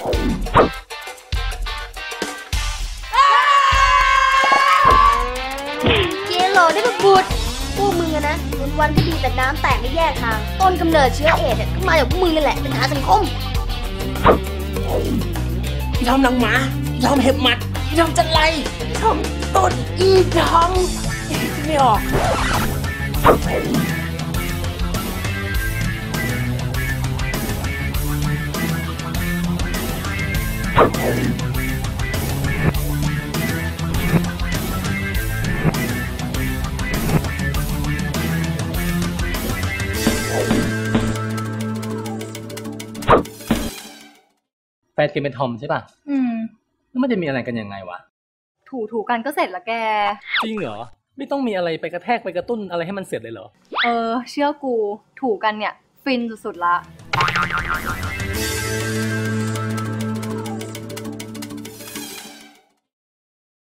เจโรได้มาบูดพวกมึงอะนะวันก็ดีแต่น้ำแตกไม่แยกทางต้นกำเนิดเชื้อเอดส์ก็มาจากพวกมึงนั่นแหละเป็นปัญหาสังคมยอมนางหมายอมเห็บหมัดยอมจันไรยอมต้นอีดองไม่ออกแฟนแกเป็นทอมใช่ป่ะแล้วมันจะมีอะไรกันยังไงวะถูกันก็เสร็จละแกจริงเหรอไม่ต้องมีอะไรไปกระแทกไปกระตุ้นอะไรให้มันเสร็จเลยเหรอเชื่อกูถูกันเนี่ยฟินสุดๆละ